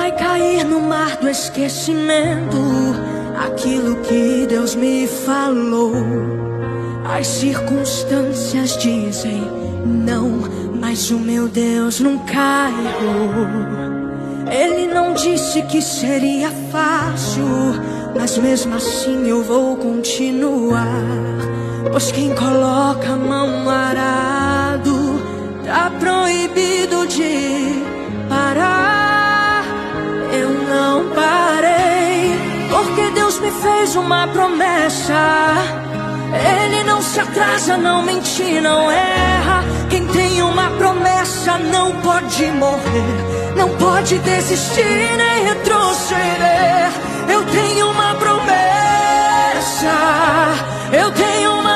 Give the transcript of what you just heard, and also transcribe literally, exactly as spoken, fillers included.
vai cair no mar do esquecimento aquilo que Deus me falou. As circunstâncias dizem não, mas o meu Deus nunca errou. Ele não disse que seria fácil, mas mesmo assim eu vou continuar. Pois quem coloca a mão no arado tá proibido de parar. Eu não parei, porque Deus me fez uma promessa. Ele não se atrasa, não mente, não erra. Quem tem uma promessa não pode morrer, não pode desistir nem retroceder. Eu tenho uma promessa, eu tenho uma